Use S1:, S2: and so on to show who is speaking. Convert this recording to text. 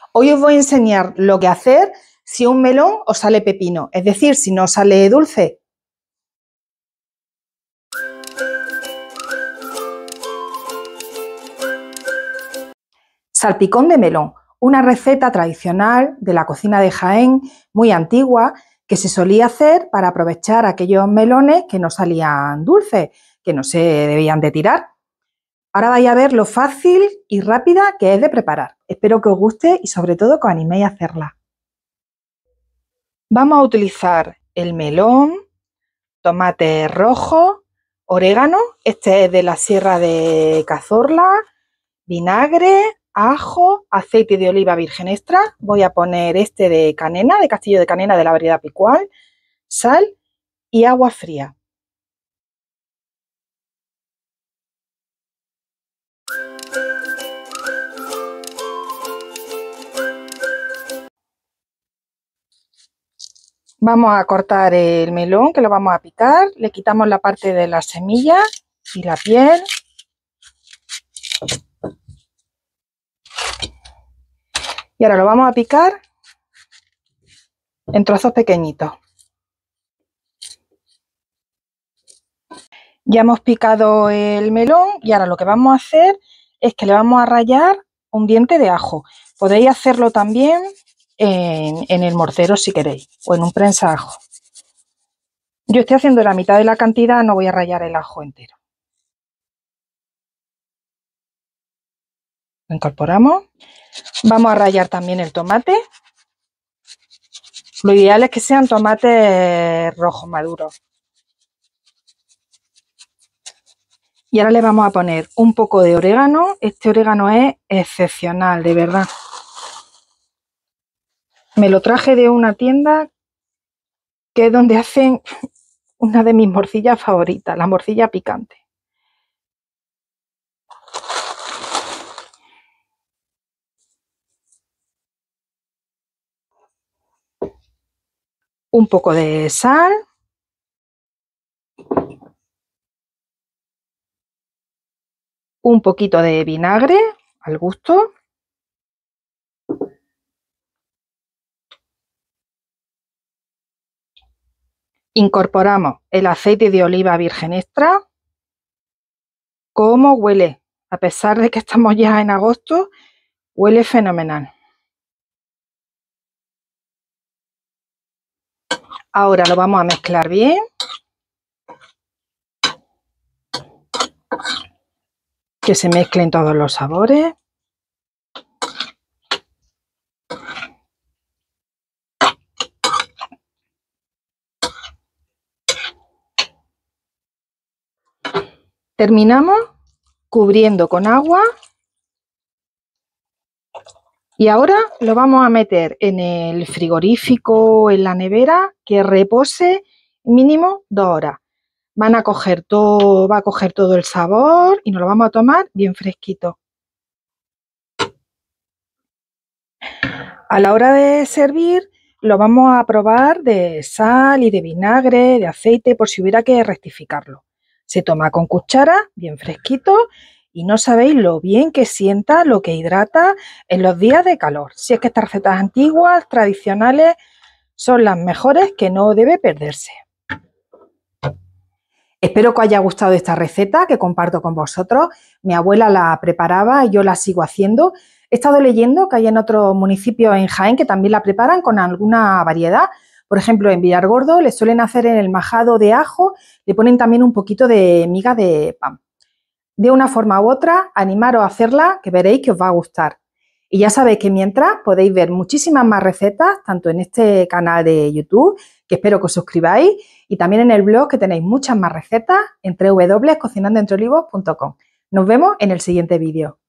S1: Hoy os voy a enseñar lo que hacer si un melón os sale pepino, es decir, si no sale dulce. Salpicón de melón, una receta tradicional de la cocina de Jaén, muy antigua, que se solía hacer para aprovechar aquellos melones que no salían dulces, que no se debían de tirar. Ahora vais a ver lo fácil y rápida que es de preparar. Espero que os guste y sobre todo que os animéis a hacerla. Vamos a utilizar el melón, tomate rojo, orégano, este es de la Sierra de Cazorla, vinagre, ajo, aceite de oliva virgen extra, voy a poner este de canena, de Castillo de Canena de la variedad Picual, sal y agua fría. Vamos a cortar el melón, que lo vamos a picar, le quitamos la parte de la semilla y la piel. Y ahora lo vamos a picar en trozos pequeñitos. Ya hemos picado el melón y ahora lo que vamos a hacer es que le vamos a rallar un diente de ajo. Podéis hacerlo también en el mortero si queréis, o en un prensajo. Yo estoy haciendo la mitad de la cantidad, no voy a rallar el ajo entero. Lo incorporamos. Vamos a rallar también el tomate. Lo ideal es que sean tomates rojos maduros. Y ahora le vamos a poner un poco de orégano. Este orégano es excepcional, de verdad. Me lo traje de una tienda que es donde hacen una de mis morcillas favoritas, la morcilla picante. Un poco de sal. Un poquito de vinagre al gusto. Incorporamos el aceite de oliva virgen extra. ¿Cómo huele? A pesar de que estamos ya en agosto, huele fenomenal. Ahora lo vamos a mezclar bien. Que se mezclen todos los sabores. Terminamos cubriendo con agua. Y ahora lo vamos a meter en el frigorífico o en la nevera que repose mínimo 2 horas. Va a coger todo el sabor y nos lo vamos a tomar bien fresquito. A la hora de servir lo vamos a probar de sal y de vinagre, de aceite, por si hubiera que rectificarlo. Se toma con cuchara, bien fresquito, y no sabéis lo bien que sienta, lo que hidrata en los días de calor. Si es que estas recetas antiguas, tradicionales, son las mejores, que no debe perderse. Espero que os haya gustado esta receta que comparto con vosotros. Mi abuela la preparaba y yo la sigo haciendo. He estado leyendo que hay en otros municipios en Jaén que también la preparan con alguna variedad. Por ejemplo, en Villargordo le suelen hacer en el majado de ajo, le ponen también un poquito de miga de pan. De una forma u otra, animaros a hacerla, que veréis que os va a gustar. Y ya sabéis que mientras podéis ver muchísimas más recetas, tanto en este canal de YouTube, que espero que os suscribáis, y también en el blog, que tenéis muchas más recetas en www.cocinandoentreolivos.com. Nos vemos en el siguiente vídeo.